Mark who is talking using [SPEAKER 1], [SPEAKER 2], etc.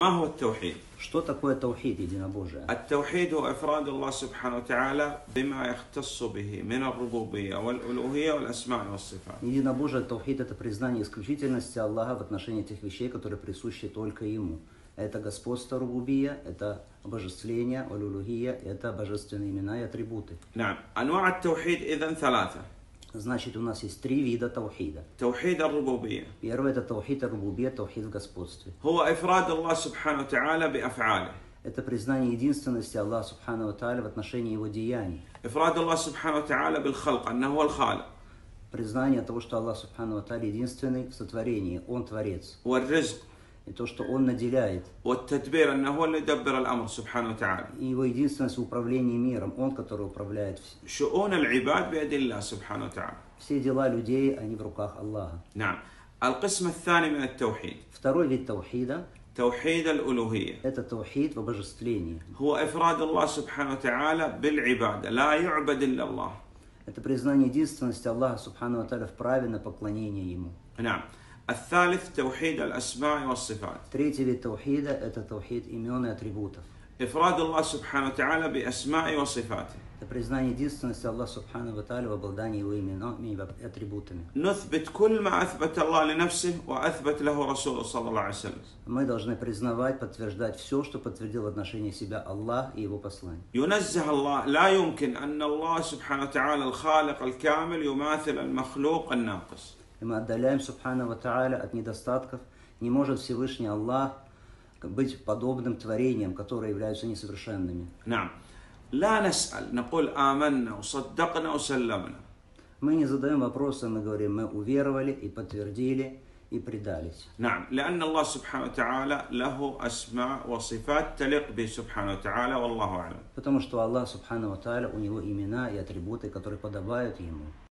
[SPEAKER 1] ما هو التوحيد؟
[SPEAKER 2] Что такое таухид, единобожие?
[SPEAKER 1] التوحيد هو إفراد الله سبحانه وتعالى بما يختص به من الربوبية والألوهية والأسماء والصفات.
[SPEAKER 2] Единобожие таухид – это признание исключительности Аллаха в отношении тех вещей, которые присущи только Ему. Это господство рубубия, это обожествление, алюлюхия, это божественные имена и атрибуты.
[SPEAKER 1] نعم، أنواع التوحيد إذن ثلاثة.
[SPEAKER 2] Значит, у нас есть три вида таухида.
[SPEAKER 1] توحيد الربوبية
[SPEAKER 2] Первый – это таухид рубубия, таухид в господстве.
[SPEAKER 1] هو إفراد الله سبحانه وتعالى بأفعاله.
[SPEAKER 2] Это признание единственности Аллаха Субхану ва Тааля в отношении Его деяний.
[SPEAKER 1] إفراد الله سبحانه وتعالى بالخلق أنه هو الخالق.
[SPEAKER 2] Признание того, что Аллах Субхану ва Тааля единственный в сотворении, Он Творец.
[SPEAKER 1] والرزق.
[SPEAKER 2] И то, что Он наделяет.
[SPEAKER 1] والتدبير أنه هو اللي يدبر الأمر سبحانه وتعالى.
[SPEAKER 2] И Его единственность в управлении миром, Он, который управляет
[SPEAKER 1] شؤون العباد بيد الله سبحانه وتعالى.
[SPEAKER 2] Все дела людей, они в руках Аллаха.
[SPEAKER 1] نعم. القسم الثاني من التوحيد.
[SPEAKER 2] Второй вид таухида
[SPEAKER 1] توحيد الألوهية.
[SPEAKER 2] – это таухид в обожествлении.
[SPEAKER 1] هو إفراد الله سبحانه وتعالى بالعبادة، لا يعبد إلا الله.
[SPEAKER 2] Это признание единственности Аллаха Субхану ва Тааля в праве на поклонение Ему.
[SPEAKER 1] نعم. الثالث توحيد الأسماء والصفات.
[SPEAKER 2] Третий вид таухида – это таухид имен и атрибутов.
[SPEAKER 1] إفراد الله سبحانه وتعالى بأسماء وصفاته.
[SPEAKER 2] Это признание единственности Аллаха Субхану ва Тааля в обладании Его именами и атрибутами.
[SPEAKER 1] نثبت كل ما أثبت الله لنفسه وأثبت له رسوله صلى الله عليه وسلم.
[SPEAKER 2] Мы должны признавать, подтверждать все, что подтвердил в отношении себя Аллах и Его послание.
[SPEAKER 1] ينزه الله، لا يمكن أن الله سبحانه وتعالى الخالق الكامل يماثل المخلوق الناقص.
[SPEAKER 2] И мы отдаляем Субхану ва Тааля от недостатков. Не может Всевышний Аллах быть подобным творениям, которые являются несовершенными.
[SPEAKER 1] نعم. لا نسأل، نقول آمنا وصدقنا وسلمنا.
[SPEAKER 2] Мы не задаем вопросы, мы говорим, мы уверовали и подтвердили и предались.
[SPEAKER 1] نعم، لأن الله سبحانه وتعالى له أسماء وصفات تليق به سبحانه وتعالى، والله أعلم.
[SPEAKER 2] Потому что Аллах Субхану ва Тааля, у Него имена и атрибуты, которые подобают Ему.